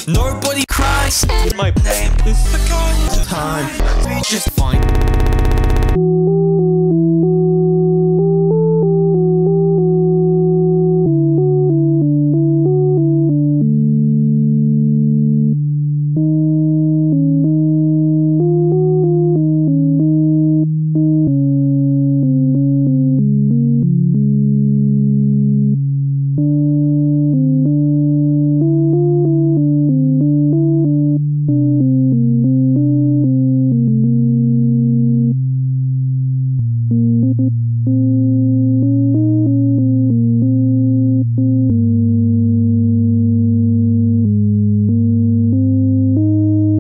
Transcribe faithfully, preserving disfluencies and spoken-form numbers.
Nobody cries. My name is the kind of time we just find.